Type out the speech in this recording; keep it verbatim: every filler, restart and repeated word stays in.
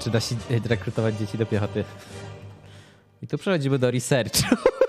czy da się rekrutować dzieci do piechoty. I tu przechodzimy do researchu.